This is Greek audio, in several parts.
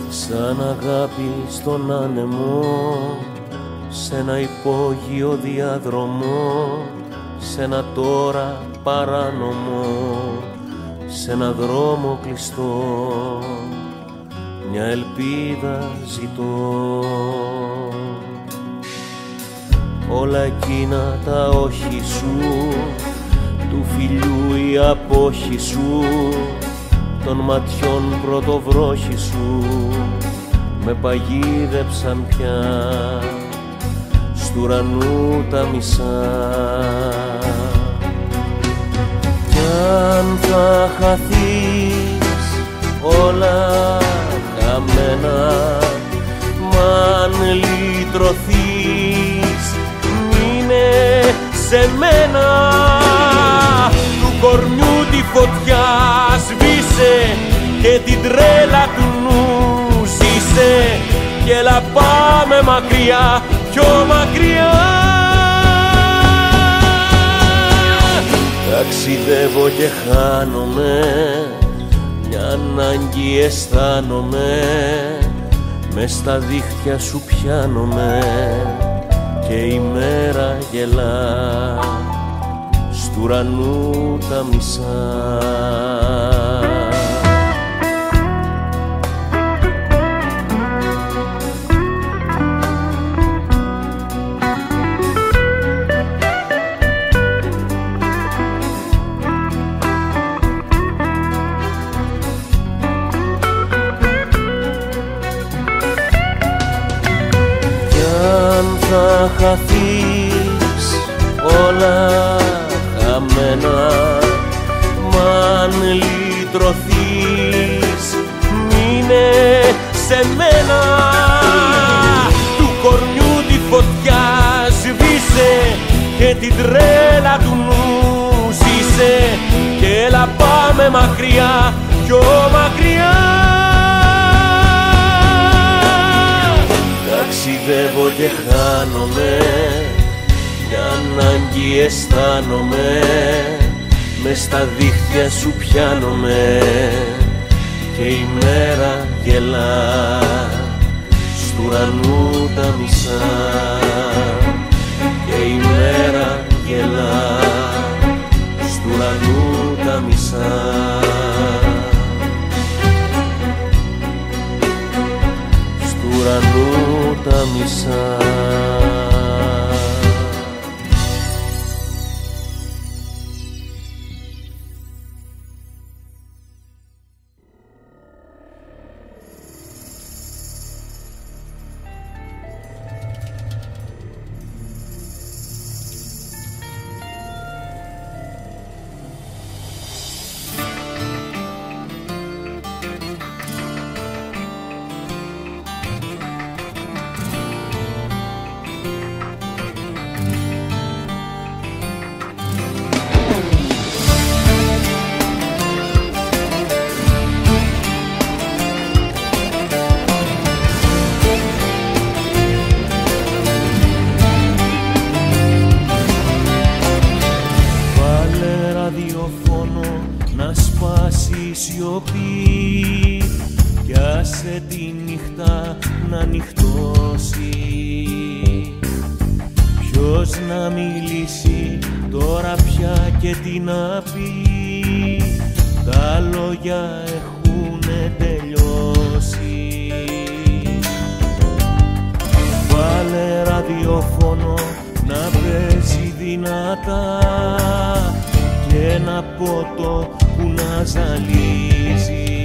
σαν αγάπη στον άνεμο, σε ένα υπόγειο διαδρομό, σε ένα τώρα παράνομο, σε ένα δρόμο κλειστό, μια ελπίδα ζητώ. Όλα εκείνα τα όχι σου, του φιλιού η απόχη σου, των ματιών πρωτοβρόχη σου, με παγίδεψαν πια στου ουρανού τα μισά. Κι αν θα χαθείς όλα χαμένα, μ' αν λυτρωθείς, μείνε σε μένα. Του κορμιού τη φωτιά σβήσε και την τρέλα του νου ζήσε, και έλα πάμε μακριά, πιο μακριά. Ταξιδεύω και χάνομαι, μια ανάγκη αισθάνομαι, μες στα δίχτυα σου πιάνομαι και η μέρα γελά στου ουρανού τα μισά. Θα χαθείς όλα χαμένα, μ' αν λυτρωθείς, μείνε σε μένα. Του κορμιού τη φωτιά σβήσε και την τρέλα του νου ζήσε, και έλα πάμε μακριά, πιο μακριά. Ταξιδεύω και χάνομαι, μια ανάγκη αισθάνομαι, μες στα δίχτυα σου πιάνομαι και η μέρα γελά στου ουρανού τα μισά, και η μέρα γελά στου ουρανού τα μισά. Ουρανού τα μισά. Να σπάσει η σιωπή κι άσε τη νύχτα να νυχτώσει. Ποιος να μιλήσει τώρα πια και τι να πει, τα λόγια έχουνε τελειώσει. Βάλε ραδιόφωνο να παίζει δυνατά και ένα ποτό που να ζαλίζει,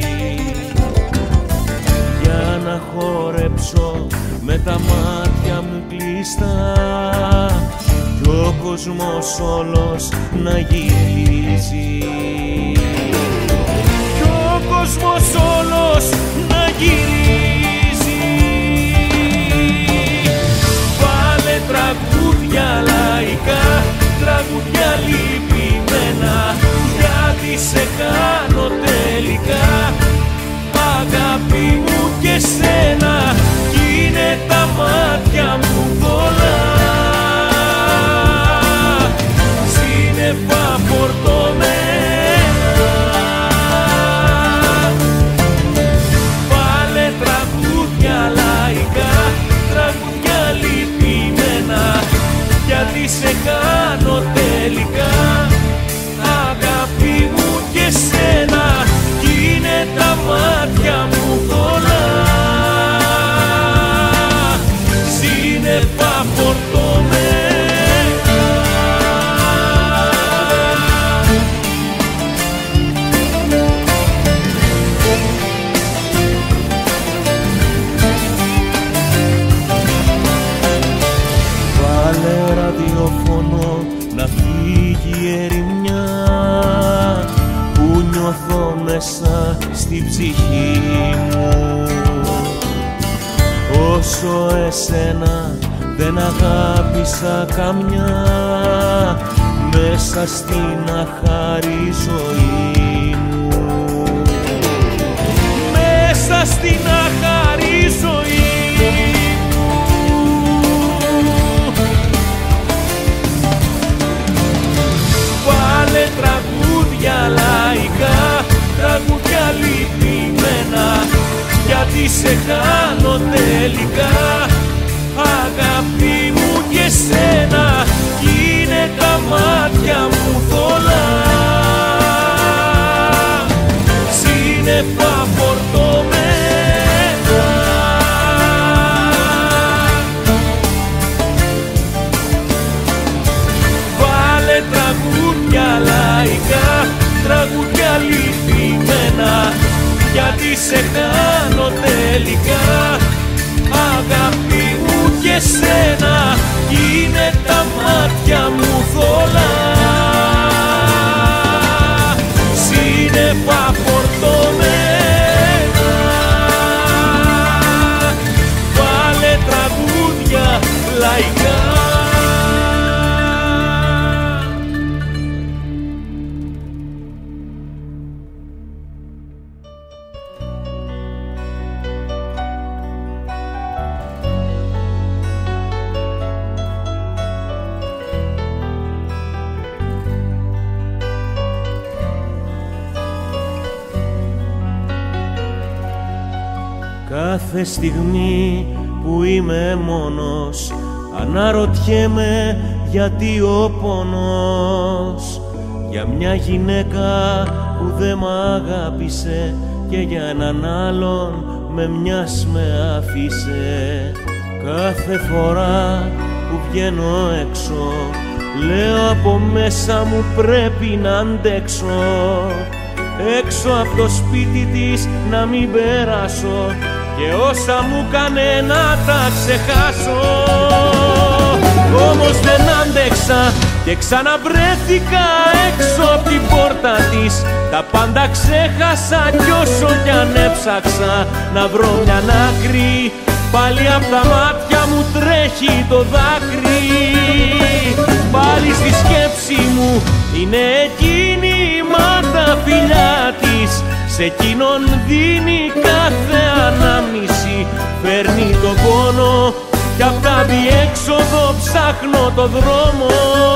για να χορέψω με τα μάτια μου κλειστά κι ο κόσμος όλος να γυρίζει, κι ο κόσμος όλος να γυρίζει. Βάλε τραγούδια λαϊκά, τραγούδια λυπημένα, γιατί σε κάνω τελικά αγάπη μου και σένα, κι είναι τα μάτια μου πολλά σύννεφα φορτωμένα. μέσα στην ψυχή μου. Όσο εσένα δεν αγάπησα καμιά, μέσα στην αχάρη ζωή μου. Μέσα στην αχάρη ζωή μου. Βάλε τραγούδια λαϊκά, τραγούδια λυπημένα, γιατί σε χάνω τελικά, αγάπη μου και σένα, κι είναι τα μάτια μου θολά, σύννεφα φορτωμένα. Βάλε τραγούδια λαϊκά, τραγούδια λυπημένα, γιατί σε χάνω τελικά, αγάπη μου και σένα, είναι τα μάτια μου θολά, σύννεφα φορτωμένα. Βάλε τραγούδια λαϊκά. Κάθε στιγμή που είμαι μόνος, αναρωτιέμαι γιατί ο πόνος, για μια γυναίκα που δεν μ' αγάπησε και για έναν άλλον με μιας με άφησε. Κάθε φορά που βγαίνω έξω, λέω από μέσα μου πρέπει να αντέξω, έξω από το σπίτι της να μην περάσω, και όσα μου κάνε να τα ξεχάσω. Όμως δεν άντεξα και ξαναβρέθηκα έξω από την πόρτα της, τα πάντα ξέχασα κι όσο κι αν έψαξα να βρω μια άκρη, πάλι απ' τα μάτια μου τρέχει το δάκρυ. Πάλι στη σκέψη μου είναι εκείνη, μα τα φιλιά της σε εκείνον δίνει κάθε ανάμνηση, φέρνει τον πόνο κι απ' τα διέξοδο ψάχνω το δρόμο.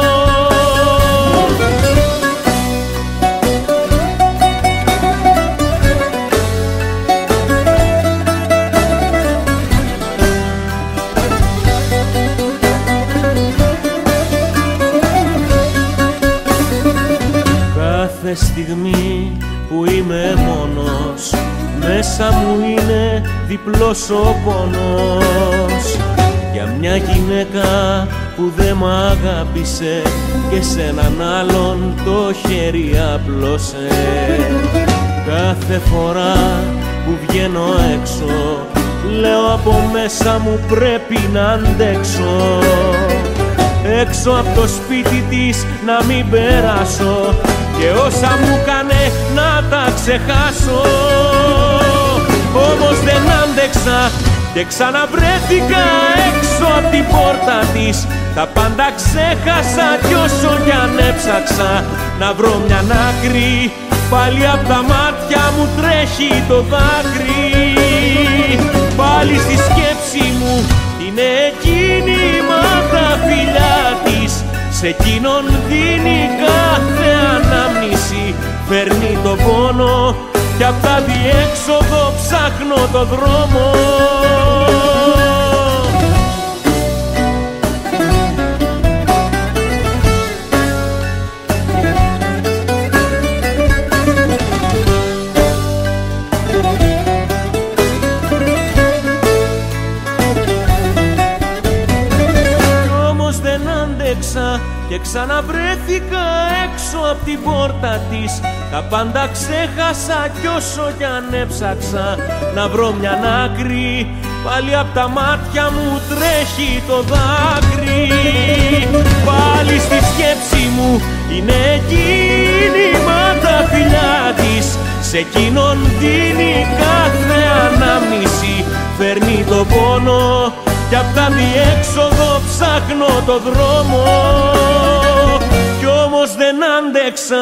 Κάθε στιγμή που είμαι μόνος, μέσα μου είναι διπλός ο πόνος, για μια γυναίκα που δεν μ' αγάπησε και σε έναν άλλον το χέρι απλώσε. Κάθε φορά που βγαίνω έξω, λέω από μέσα μου πρέπει να αντέξω, έξω από το σπίτι της να μην περάσω, και όσα μου κάνε να τα ξεχάσω. Όμως δεν άντεξα και ξαναβρέθηκα έξω από την πόρτα της, τα πάντα ξέχασα κι όσο κι αν έψαξα να βρω μια άκρη, πάλι απ' τα μάτια μου τρέχει το δάκρυ. Πάλι στη σκέψη μου είναι εκείνη, μα τα φιλιά της σε εκείνον δίνει κάθε ανάμνηση, φέρνει το πόνο κι απ' τα διέξοδο ψάχνω το δρόμο. Και ξαναβρέθηκα έξω από την πόρτα της, τα πάντα ξέχασα κι όσο κι αν έψαξα να βρω μια άκρη, πάλι απ' τα μάτια μου τρέχει το δάκρυ. Πάλι στη σκέψη μου είναι εκείνη, μα τα φιλιά της σε εκείνον δίνει κάθε ανάμνηση. Φέρνει το πόνο κι απ' τα διέξοδο ψάχνω το δρόμο, κι όμως δεν άντεξα.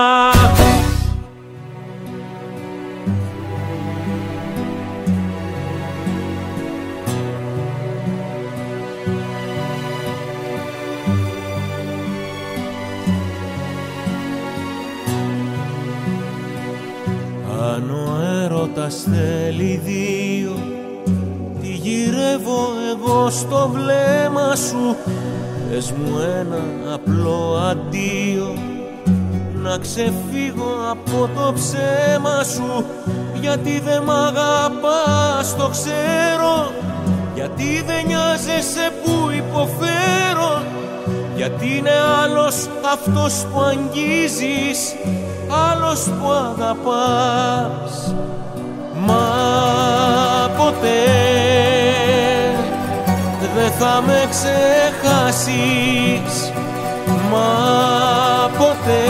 Αν ο έρωτας θέλει δύο, τι γυρεύω εγώ στο βλέμμα σου. Πες μου ένα απλό αντίο, να ξεφύγω από το ψέμα σου. Γιατί δεν μ' αγαπάς το ξέρω, γιατί δεν νοιάζεσαι που υποφέρω, γιατί είναι άλλος αυτός που αγγίζεις, άλλος που αγαπάς. Μα ποτέ δεν θα με ξεχάσεις, μα ποτέ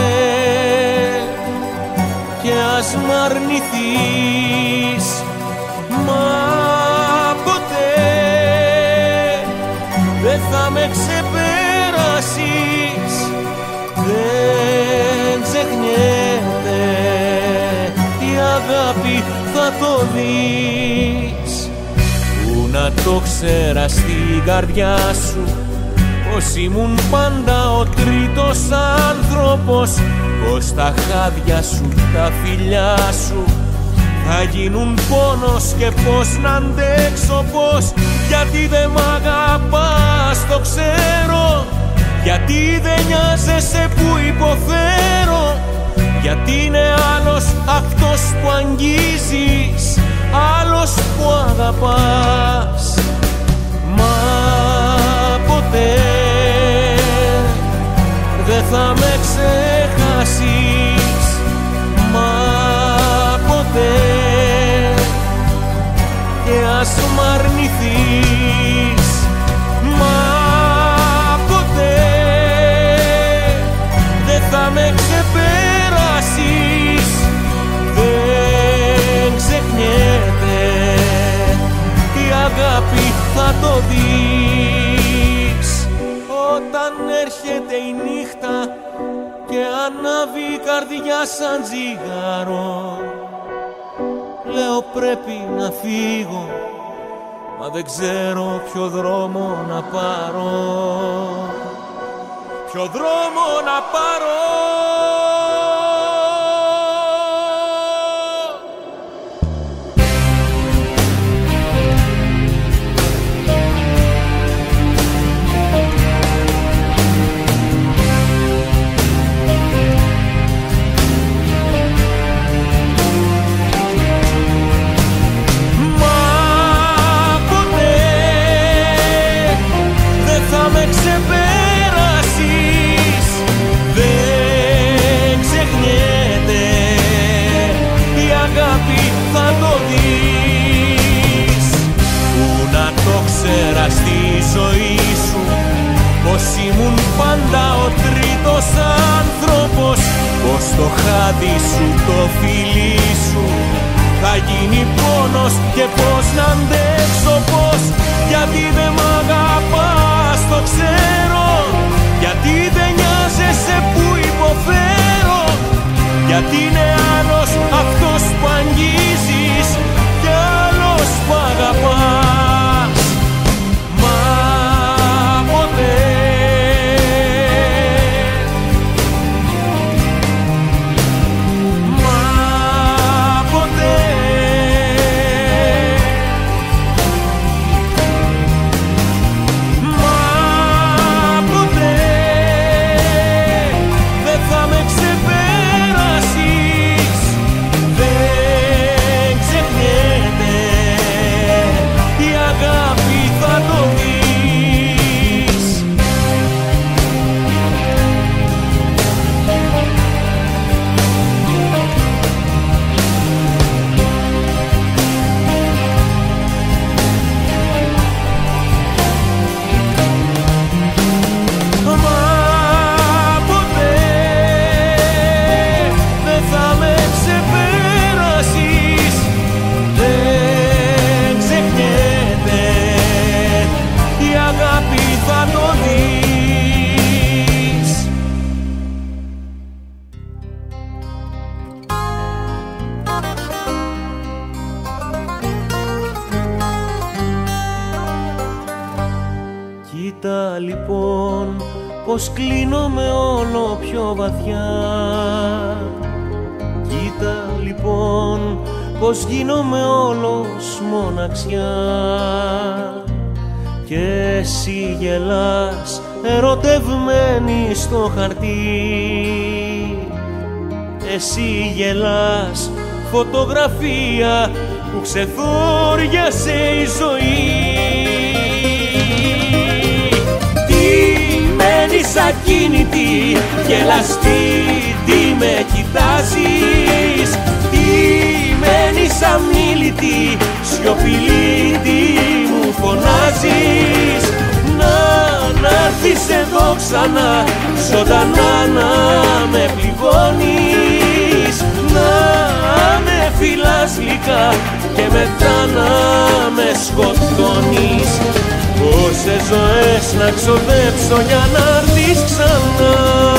κι ας μ' αρνηθείς, μα ποτέ δεν θα με ξεπεράσεις. Δεν ξεχνιέται η αγάπη, θα το δεις. Πού να το ξέρα στην καρδιά σου πως ήμουν πάντα ο τρίτος άνθρωπος, πως τα χάδια σου, τα φιλιά σου θα γίνουν πόνος και πως να αντέξω, πως. Γιατί δεν μ' αγαπάς το ξέρω, γιατί δεν νοιάζεσαι που υποφέρω, γιατί είναι άλλος αυτός που αγγίζεις, άλλος που αγαπάς. Μα ποτέ δεν θα με ξεχάσεις, μα ποτέ και ας μ' αρνηθείς, μα ποτέ δεν θα με ξεπεράσεις. Δεν ξεχνιέται η αγάπη, θα το δεις. Όταν έρχεται η νύχτα και ανάβει η καρδιά σαν τζιγάρο, λέω πρέπει να φύγω, μα δεν ξέρω ποιο δρόμο να πάρω, ποιο δρόμο να πάρω. Στη ζωή σου πως ήμουν πάντα ο τρίτος άνθρωπος, πως το χάδι σου, το φιλί σου θα γίνει πόνος και πως να αντέξω, πως. Γιατί δεν μ' αγαπάς το ξέρω, γιατί δεν νοιάζεσαι που υποφέρω, γιατί είναι άλλος αυτός που αγγίζεις και άλλος που αγαπάς. Κοίτα λοιπόν πως κλείνομαι όλο πιο βαθιά. Κοίτα λοιπόν πως γίνομαι όλος μοναξιά. Και εσύ γελάς ερωτευμένη στο χαρτί. Εσύ γελάς φωτογραφία που ξεθόριασε η ζωή. Τι μένεις ακίνητη, γελαστή, τι με κοιτάζεις. Τι μένεις αμίλητη, σιωπηλή, τι μου φωνάζεις. Να'ρθεις εδώ ξανά, ζωντανά να με πληγώνεις. Να με φυλάς γλυκά και μετά να με σκοτώνεις. Πόσες ζωές να ξοδέψω για να'ρθεις ξανά.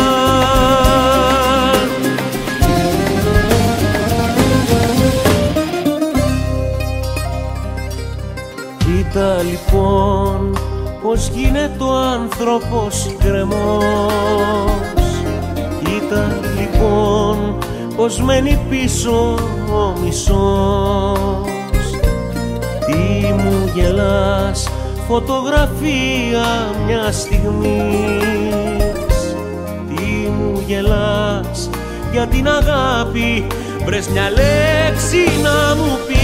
Κοίτα λοιπόν πως γίνεται ο άνθρωπος γκρεμός. Κοίτα λοιπόν πως μένει πίσω ο μισός. Τι μου γελάς φωτογραφία μια στιγμής. Τι μου γελάς για την αγάπη, βρες μια λέξη να μου πεις.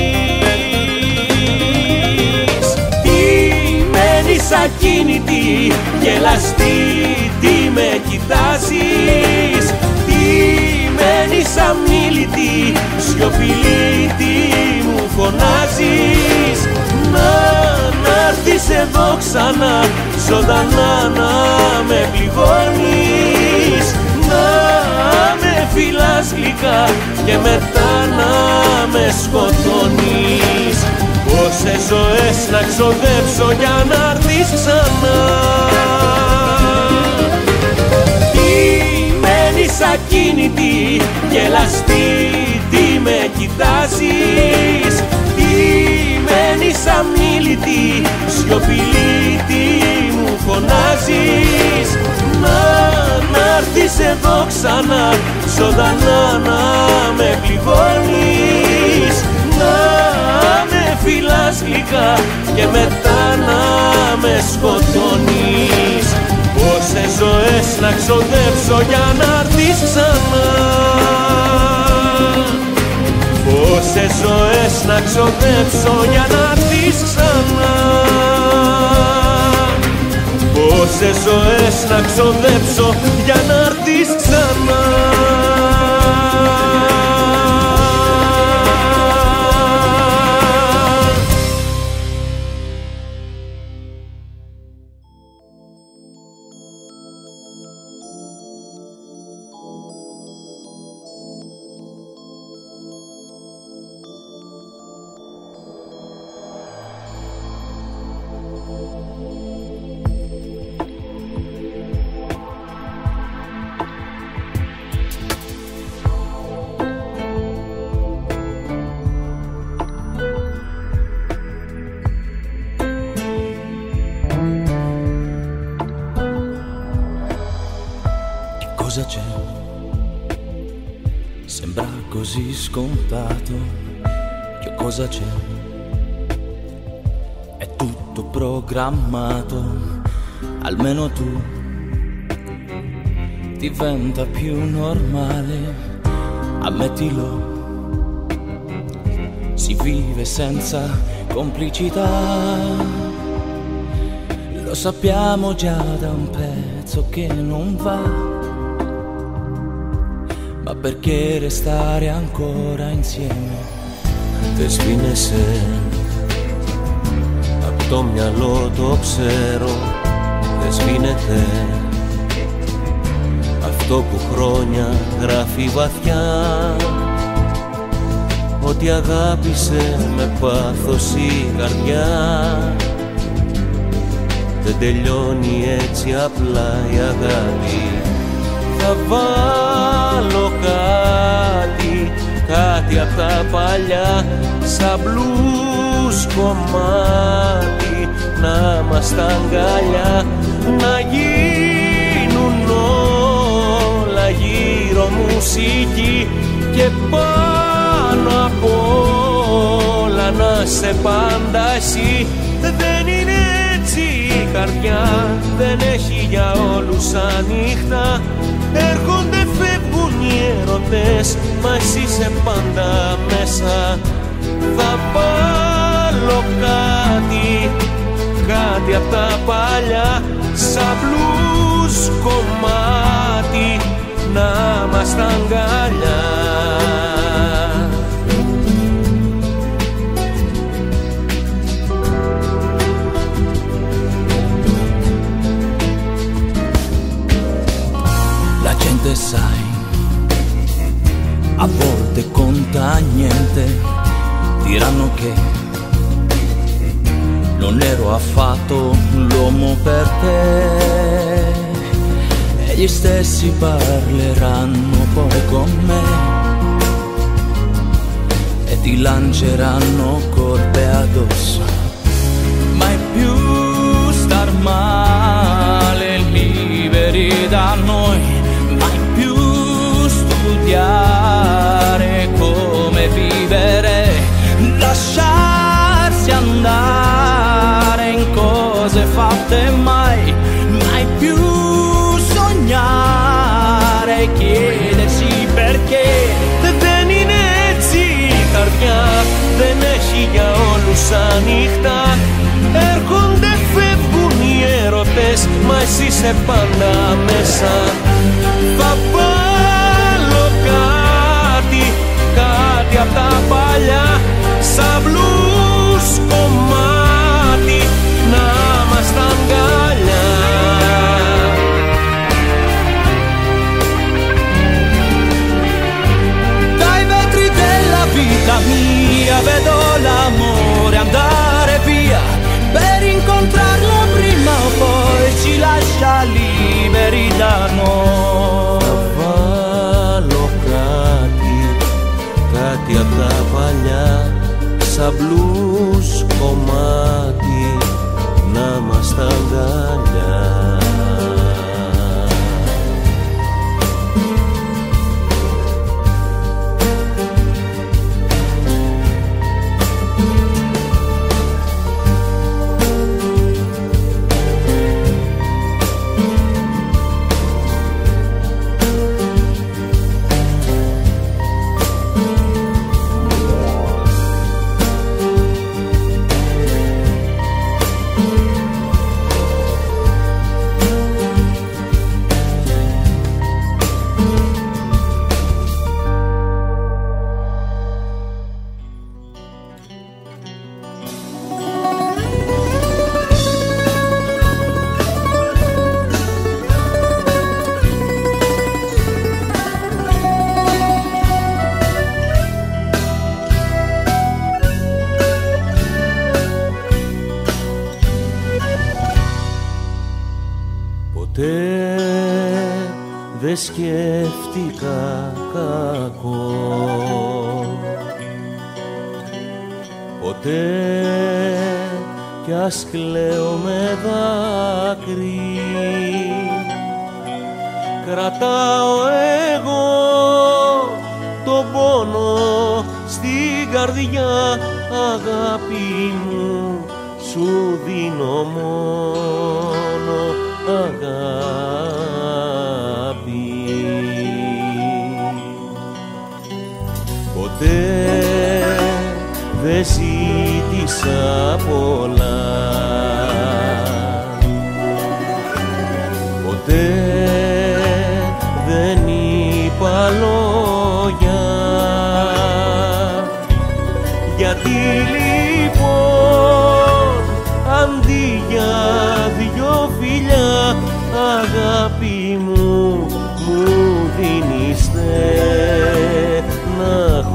Μένεις ακίνητη, γελαστή, τι με κοιτάζεις. Τι μένεις αμίλητη, σιωπηλή, τι μου φωνάζεις. Να'ρθεις εδώ ξανά, ζωντανά να με πληγώνεις. Να με φυλάς γλυκά και μετά να με σκοτώνεις. Πόσες ζωές να ξοδέψω για να'ρθεις ξανά. Τι μένεις ακίνητη, γελαστή, τι με κοιτάζεις. Τι μένεις αμίλητη, σιωπηλή, τι μου φωνάζεις. Να'ρθεις εδώ ξανά, ζωντανά να με πληγώνεις. Να με φυλάς γλυκά και μετά να με σκοτώνεις. Πόσες ζωές να ξοδέψω για να'ρθεις ξανά. Πόσες ζωές να ξοδέψω για να'ρθεις ξανά. Πόσες ζωές να ξοδέψω για να'ρθεις ξανά. Cosa c'è? Sembra così scontato. Che cosa c'è? È tutto programmato. Almeno tu diventa più normale. Ammettilo. Si vive senza complicità. Lo sappiamo già da un pezzo che non va. Ma perché restare ancora insieme? Δεν σβήνεσαι απ' το μυαλό, το ξέρω. Δεν σβήνεται αυτό που χρόνια γράφει βαθιά. Ότι αγάπησε με πάθος η καρδιά. Δεν τελειώνει έτσι απλά η αγάπη. Θα βάλω κάτι κάτι απ' τα παλιά, σαν μπλουζ κομμάτι να μας τα αγκαλιά, να γίνουν όλα γύρω μουσική και πάνω απ' όλα να σε πάντα εσύ. Δεν είναι έτσι η καρδιά, δεν έχει για όλους ανοιχτά. Έρχονται, φεύγουν οι έρωτες, μα εσύ είσαι πάντα μέσα. Θα βάλω κάτι απ' τα παλιά, σαν μπλουζ κομμάτι να μας τα αγκαλιά. Sai, a volte conta niente, diranno che non ero affatto l'uomo per te, e gli stessi parleranno poi con me e ti lanceranno colpe addosso. Mai più star male liberi da noi, mai più studiare come vivere, lasciarsi andare in cose fatte mai, mai più sognare, chiedersi perché. Δεν είναι έτσι η καρδιά, δεν έχει για όλους ανοιχτά. Έρχονται, φεύγουν οι έρωτες, μα εσύ είσαι πάντα μέσα. Θα βάλω κάτι απ' τα παλιά, σαν μπλουζ κομμάτι να μας τα αγκαλιά. Dai vetri della vita mia vedo l'amore andare via, per incontrarlo prima o poi ci lascia liberi da noi. Θα βάλω κάτι απ' τα παλιά, σαν μπλουζ κομμάτι να μας τα αγκαλιά. Δε σκέφτηκα κακό, ποτέ κι ας κλαίω με δάκρυ, κρατάω εγώ το πόνο στην καρδιά, αγάπη μου σου δίνω μόνο αγάπη. Ποτέ δεν ζήτησα πολλά, ποτέ δεν είπα λόγια. Γιατί λοιπόν αντί για δυο φιλιά, αγάπη μου, μου δίνεις στεναχώρια.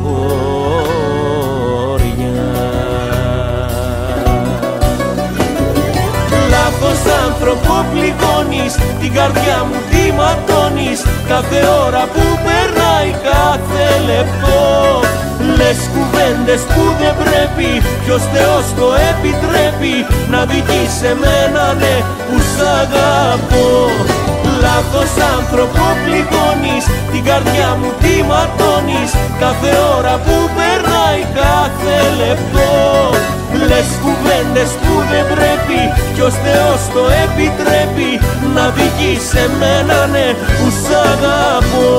Λάθος άνθρωπο πληγώνεις, την καρδιά μου τη ματώνεις, κάθε ώρα που περνάει περνάει κάθε λεπτό. Λες κουβέντες που δεν πρέπει, ποιος Θεός το επιτρέπει να δικείς εμένα, ναι, που σ' αγαπώ. Λάθος άνθρωπο πληγώνεις, την καρδιά μου τη ματώνεις κάθε ώρα που περνάει κάθε λεπτό. Λες κουβέντες που δεν πρέπει, ποιος Θεός το επιτρέπει να δικείς εμένα, ναι, που σ' αγαπώ.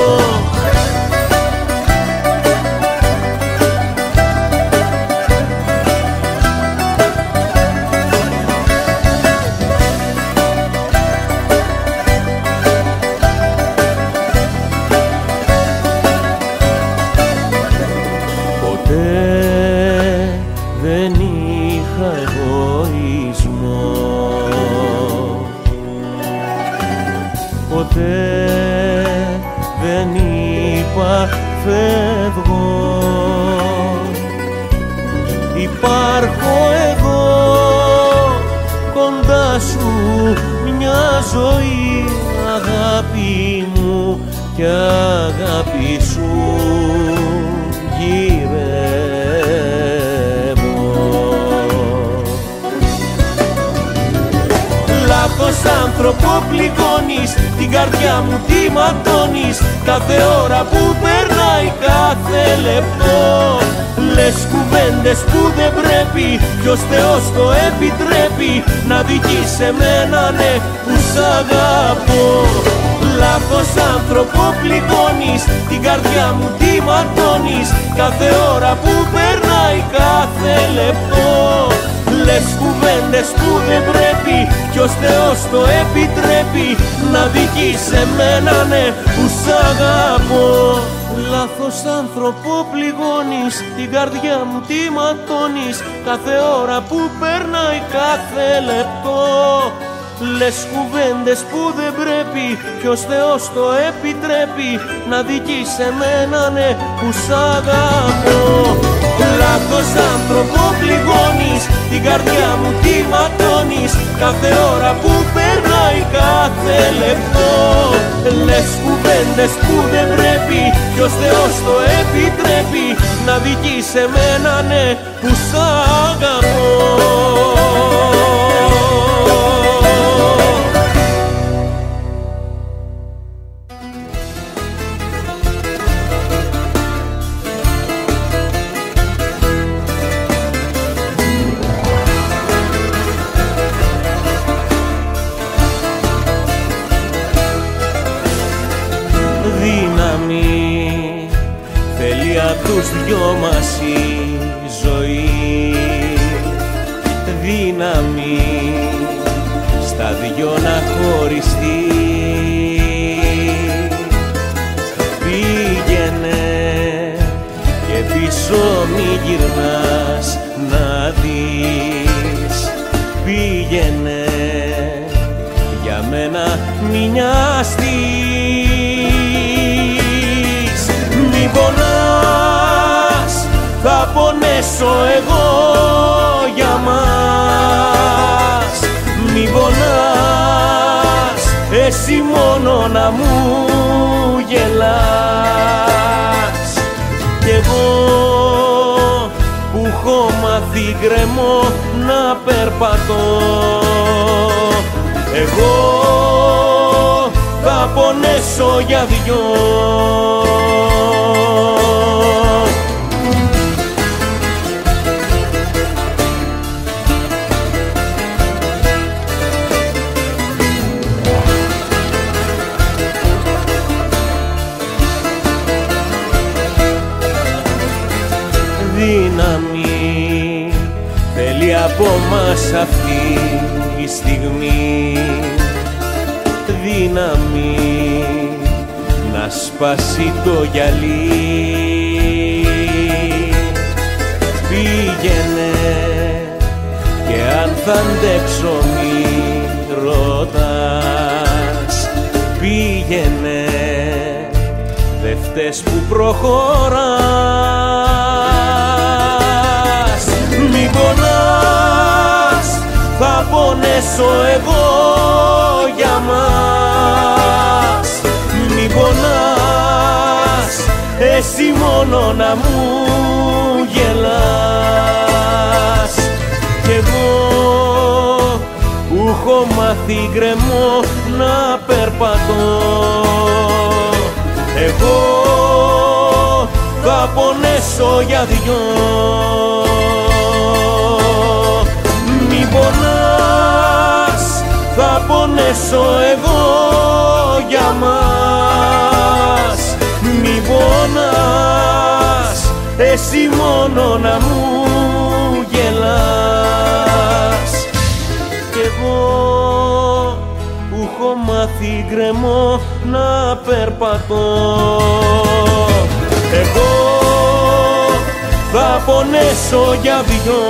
Δεν είχα εγωισμό, ποτέ δεν είπα φεύγω. Υπάρχω εγώ κοντά σου μια ζωή, αγάπη μου, κι αγάπη σου λάθος άνθρωπο πληγώνεις, την καρδιά μου τη ματώνεις κάθε ώρα που περνάει κάθε λεπτό. Λες κουβέντες που δεν πρέπει, ποιος Θεός το επιτρέπει να δικείς εμένα, ναι, που σ' αγαπώ. Λάθος άνθρωπο πληγώνεις, την καρδιά μου τη ματώνεις κάθε ώρα που περνάει κάθε λεπτό. Λες κουβέντες που δεν πρέπει, ποιος Θεός το επιτρέπει να δικείς εμένα, ναι, που σ' αγαπώ. Λάθος άνθρωπο πληγώνεις, την καρδιά μου τη ματώνεις κάθε ώρα που περνάει κάθε λεπτό. Λες κουβέντες που δεν πρέπει, ποιος Θεός το επιτρέπει να δικείς εμένα, ναι, που σ' αγαπώ. Λάθος άνθρωπο πληγώνεις, την καρδιά μου τη ματώνεις κάθε ώρα που περνάει κάθε λεπτό. Λες κουβέντες που δεν πρέπει, ποιος Θεός το επιτρέπει να δικείς εμένα, ναι, που σ' αγαπώ. Δύναμη θέλει απ' τους δυο μας η ζωή, δύναμη στα δυο να χωριστεί. Πήγαινε και πίσω μη γυρνάς να δεις, πήγαινε για μένα μη νοιαστείς. Μη πονάς, θα πονέσω εγώ για μας. Μη πονάς, εσύ μόνο να μου γελάς. Κι εγώ που έχω μάθει γκρεμό να περπατώ, εγώ θα πονέσω για δυο. Δύναμη θέλει από μας αυτή η στιγμή, δύναμη να σπάσει το γυαλί. Πήγαινε και αν θα αντέξω μη ρωτάς, πήγαινε δε φταίς που προχωράς. Μη πονάς, θα πονέσω εγώ για μας. Μη πονάς, εσύ μόνο να μου γελάς. Κι εγώ που έχω μάθει γκρεμό να περπατώ, εγώ θα πονέσω για δυο. Μη πονάς, θα πονέσω εγώ για μας. Μη πονάς, εσύ μόνο να μου γελάς. Κι εγώ που έχω μάθει γκρεμό να περπατώ, εγώ θα πονέσω για δυο.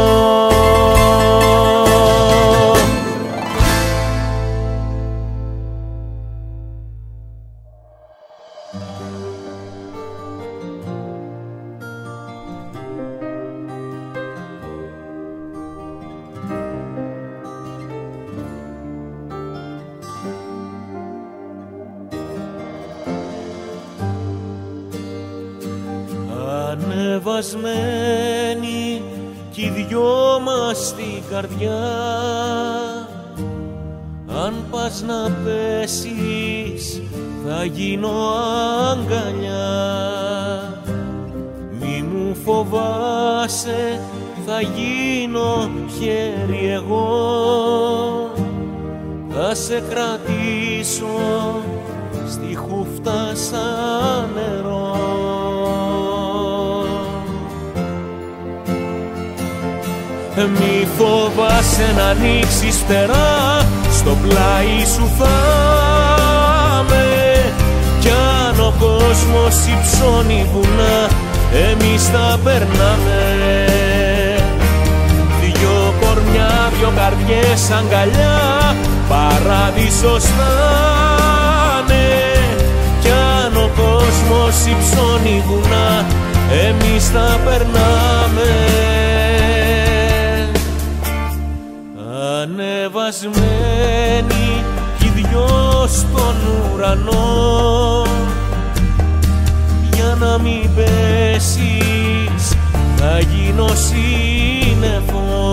Ανεβασμένοι κι οι δυο μας στην καρδιά, αν πας να πέσεις θα γίνω αγκαλιά. Μη μου φοβάσαι, θα γίνω χέρι εγώ, θα σε κρατήσω στη χούφτα σαν νερό. Μη φοβάσαι να ανοίξεις φτερά, στο πλάι σου θα με. Κι αν ο κόσμος υψώνει βουνά, εμείς θα περνάμε. Δυο κορμιά, δυο καρδιές αγκαλιά, παράδεισος θα είναι. Κι αν ο κόσμος υψώνει βουνά, εμείς θα περνάμε. Ανεβασμένοι κι οι δυο στον ουρανό, για να μην πέσεις θα γίνω σύννεφο.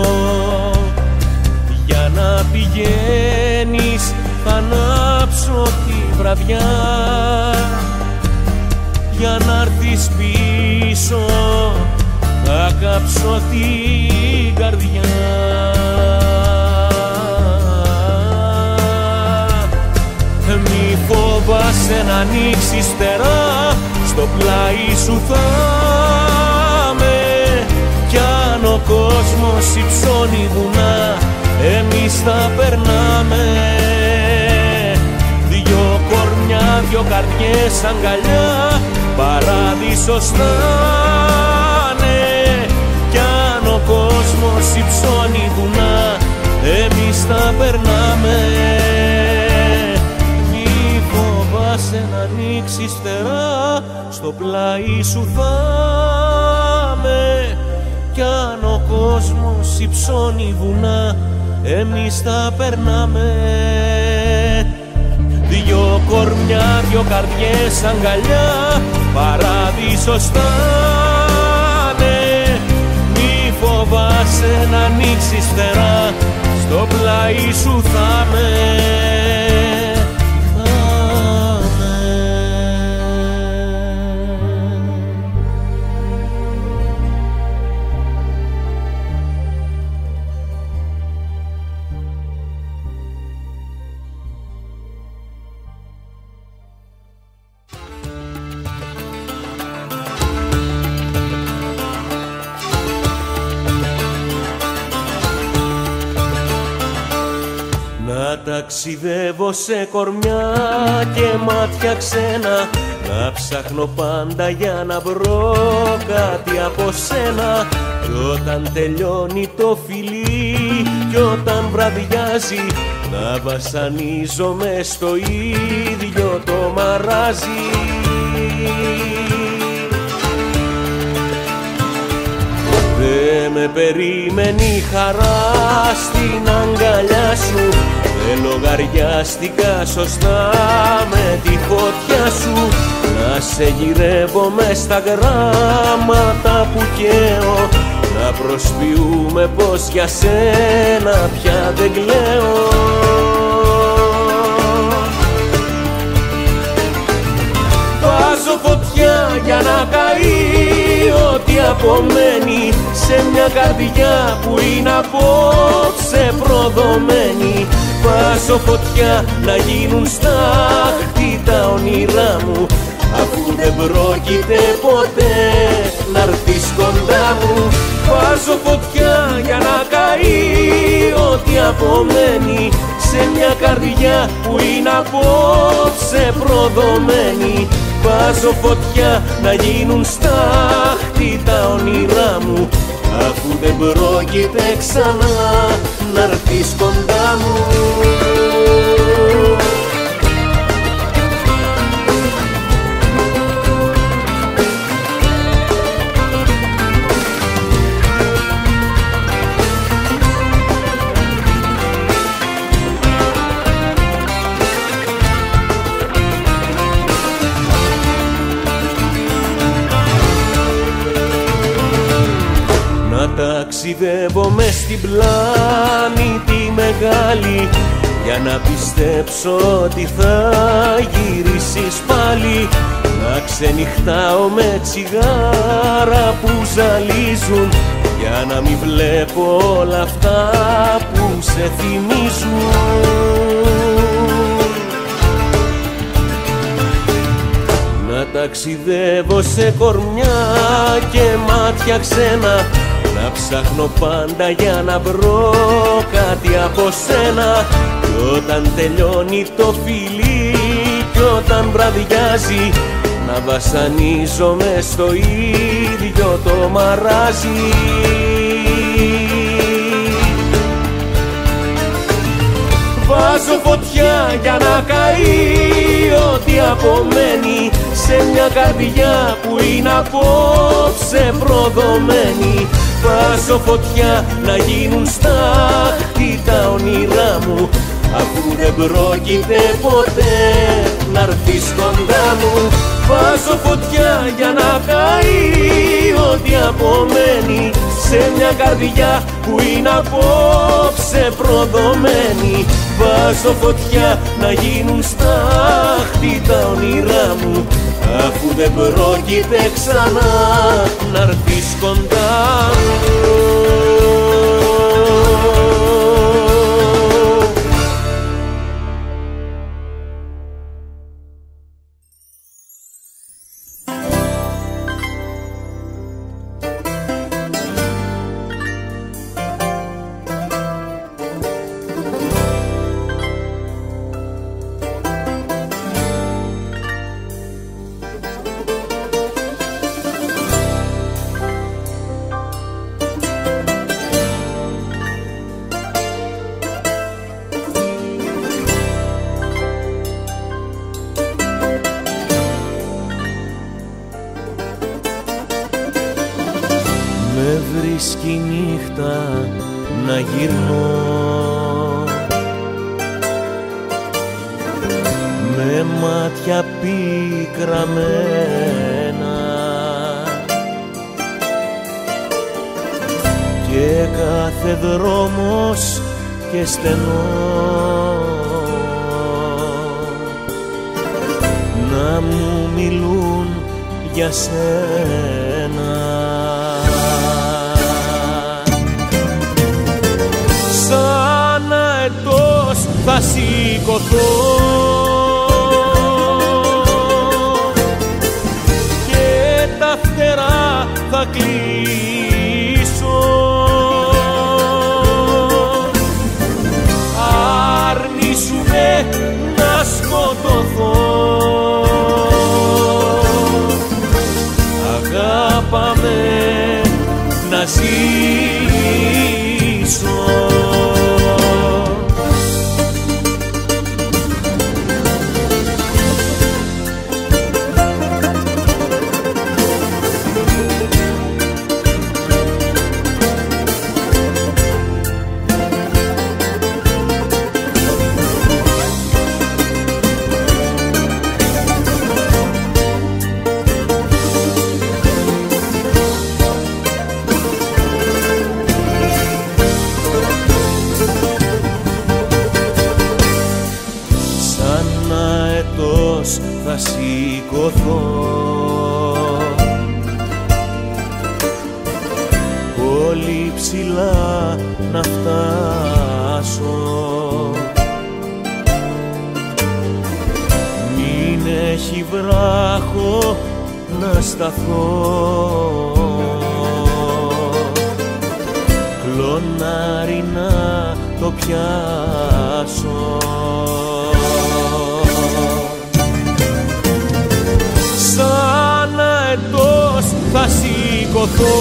Για να πηγαίνεις θα ανάψω τη βραδιά, για να έρθεις πίσω θα κάψω την καρδιά. Μη φοβάσαι να ανοίξεις φτερά, στο πλάι σου θα με. Κι αν ο κόσμος υψώνει βουνά, εμείς θα περνάμε. Δυο κορμιά, δυο καρδιές αγκαλιά, παράδεισος θα είναι. Κι αν ο κόσμος υψώνει βουνά, εμείς θα περνάμε. Να ανοίξεις φτερά, στο πλάι σου θα με. Κι αν ο κόσμος υψώνει βουνά, εμείς θα περνάμε. Δυο κορμιά, δυο καρδιές αγκαλιά, παράδεισος θα είναι. Μη φοβάσαι να ανοίξεις φτερά, στο πλάι σου θα με. Ταξιδεύω σε κορμιά και μάτια ξένα, να ψάχνω πάντα για να βρω κάτι από σένα. Κι όταν τελειώνει το φιλί κι όταν βραδιάζει, να βασανίζομαι στο ίδιο το μαράζι. Δε με περιμένει η χαρά στην αγκαλιά σου, δεν λογαριάστηκα σωστά με τη φωτιά σου. να σε γυρεύω μες στα γράμματα που καίω, να προσποιούμε πως για σένα πια δεν κλαίω. Βάζω φωτιά για να καεί ό,τι απομένει σε μια καρδιά που είναι απόψε προδομένη. Βάζω φωτιά να γίνουν στάχτη τα όνειρά μου, αφού δεν πρόκειται ποτέ να έρθεις κοντά μου. Βάζω φωτιά για να καεί ό,τι απομένει σε μια καρδιά που είναι απόψε προδομένη. Βάζω φωτιά να γίνουν στάχτη τα όνειρά μου, αφού δεν πρόκειται ξανά να έρθεις κοντά μου. Ταξιδεύω μες στην πλάνητη μεγάλη για να πιστέψω ότι θα γυρίσεις πάλι. Να ξενυχτάω με τσιγάρα που ζαλίζουν για να μην βλέπω όλα αυτά που σε θυμίζουν. Να ταξιδεύω σε κορμιά και μάτια ξένα, να ψάχνω πάντα για να βρω κάτι από σένα. Κι όταν τελειώνει το φιλί κι όταν βραδιάζει, να βασανίζομαι στο ίδιο το μαράζι. Βάζω φωτιά για να καεί ό,τι απομένει σε μια καρδιά που είναι απόψε προδομένη. Βάζω φωτιά να γίνουν στάχτη τα όνειρά μου, αφού δεν πρόκειται ποτέ να έρθεις κοντά μου. Βάζω φωτιά για να καεί ό,τι απομένει σε μια καρδιά που είναι απόψε προδομένη. Βάζω φωτιά να γίνουν στάχτη τα όνειρά μου, αφού δεν πρόκειται ξανά να έρθεις κοντά μου. Με βρίσκει νύχτα να γυρνώ με μάτια πικραμένα και κάθε δρόμος και στενό να μου μιλούν για σένα. Σαν αετός θα σηκωθώ και τα φτερά θα κλείσω. Αρνήσουνε να σκοτωθώ, αγάπαμε να ζήσω. πολύ ψηλά να φτάσω. Μην έχει βράχο να σταθώ, κλονάρι να το πιάσω. Σαν αετός θα σηκωθώ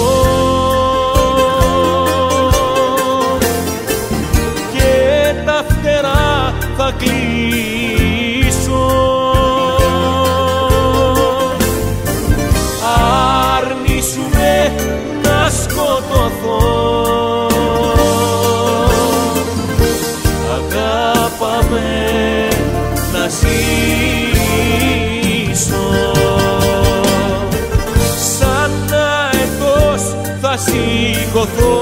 και τα φτερά θα κλείσω. Αρνήσουνε να σκοτωθώ, αγάπαμε να ζήσω. Σαν αετός θα σηκωθώ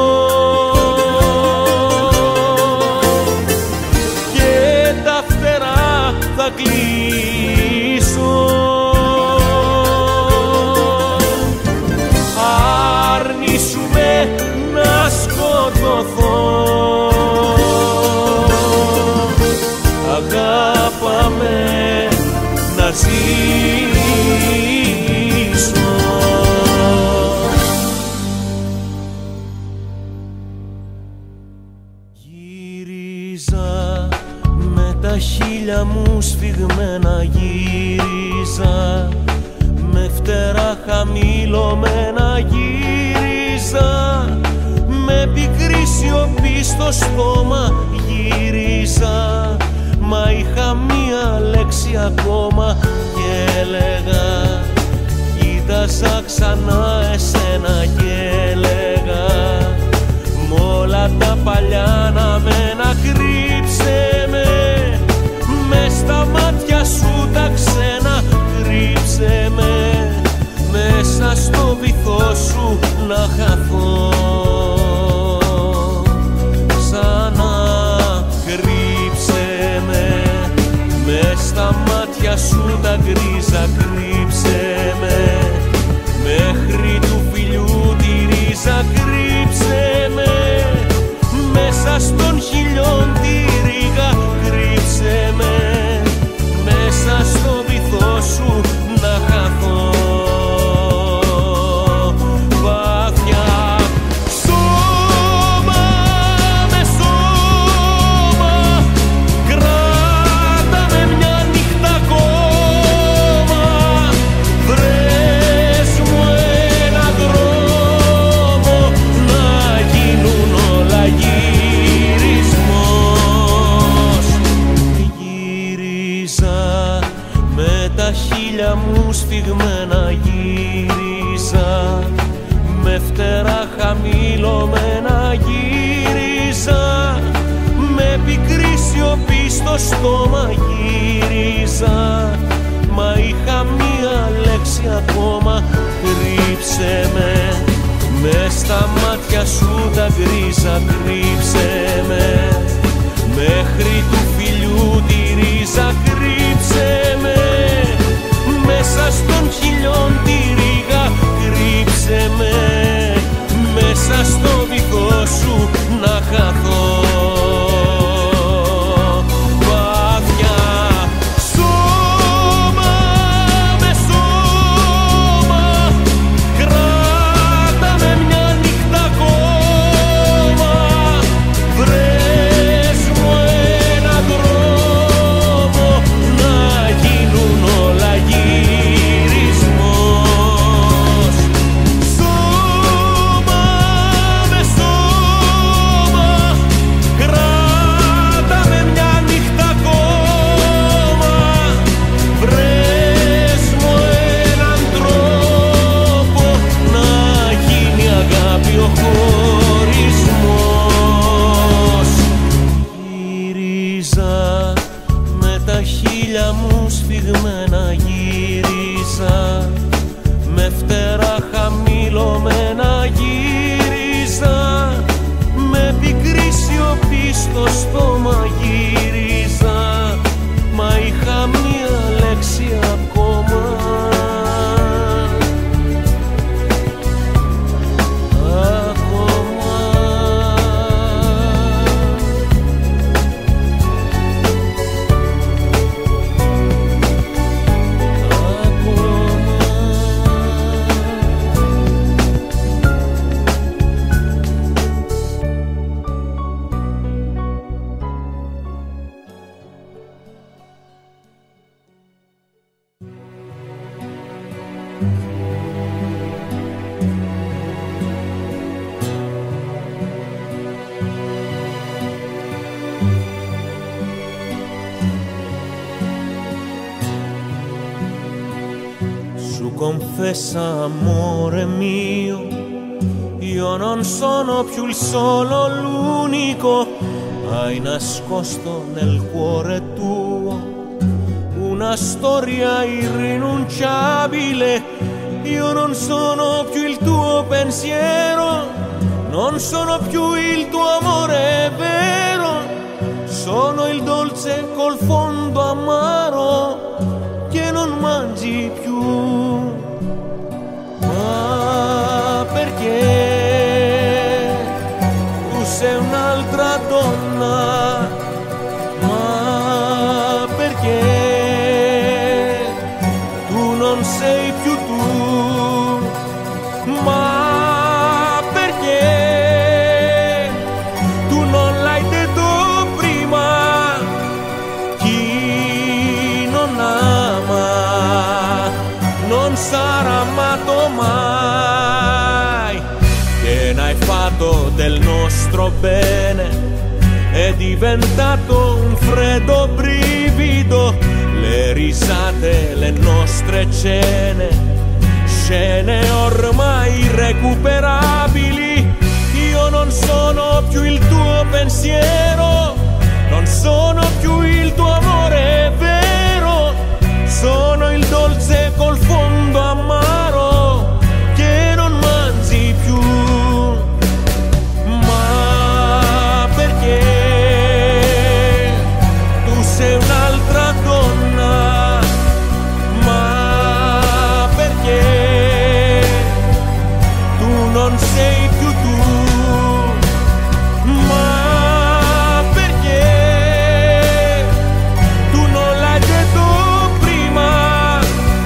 και τα φτερά θα κλείσω. Αρνήσουνε να σκοτωθώ, αγάπαμε να ζήσω. Γύριζα με τα χείλια μου σφιγμένα, γύριζα με φτερά χαμηλωμένα, γύριζα με πικρή σιωπή στο στόμα, γύριζα μα είχα μία λέξη ακόμα και έλεγα, κοίταζα ξανά εσένα και έλεγα, μ' όλα τα παλιά να κρύψε με, μες στα μάτια σου τα ξένα κρύψε με, μέσα στο βυθό σου να χαθώ. Στα μάτια σου τα γκρίζα κρύψε με, μέχρι του φιλιού τη ρίζα κρύψε με, μέσα στον χιλιόν τη ρίγα κρύψε με, μέσα στο βυθό σου να χαθώ. Μου σφιγμένα γύριζα, με φτερά χαμηλωμένα γύριζα, με πικρή σιωπή στο στόμα γύριζα, μα είχα μία λέξη ακόμα, κρύψε με, μες στα μάτια σου τα γκρίζα κρύψε με, μέχρι του φιλιού τη ρίζα κρύψε με, μέσα στον χιλιόν τη ρίγα κρύψε με, μέσα στο βυθό σου να χαθώ. Βαθιά σώμα με σώμα, κράτα με μια νύχτα ακόμα, βρες μου έναν δρόμο να γίνουν όλα γυρισμός. Σώμα με σώμα, κράτα με μια νύχτα ακόμα, βρες μου έναν τρόπο να γίνει αγάπη ο χωρισμός. Γύριζα με τα χείλια μου σφιγμένα, γύριζα με φτερά χαμηλωμένα, γύριζα με πικρή σιωπή στο στόμα, γύριζα μα είχα μία λέξη ακόμα, ακόμα. Confessa, amore mio, io non sono più il solo, l'unico. Hai nascosto nel cuore tuo una storia irrinunciabile. Io non sono più il tuo pensiero, non sono più il tuo amore vero. Sono il dolce col fondo amaro che non mangi più. Ma perché tu sei un'altra donna? Ma perché tu non sei più tu? Ma perché tu non l'hai detto prima? Chi non ama non sarà amato mai. Che ne hai fatto del nostro bene? È diventato un freddo brivido. Le risate, le nostre cene, scene ormai irrecuperabili. Io non sono più il tuo pensiero, non sono più il tuo amore vero. Sono il dolce col fondo amaro che non mangi più. Ma perché tu sei un'altra donna? Ma perché tu non sei più tu? Ma perché tu non l'hai detto prima?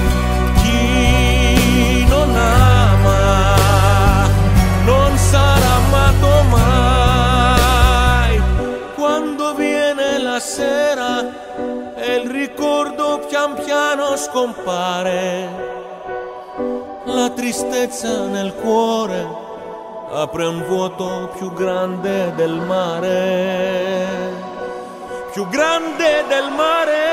Chi non ama non sarà amato mai. Quando viene la sera e il ricordo pian piano scompare, la tristezza nel cuore apre un vuoto più grande del mare, più grande del mare.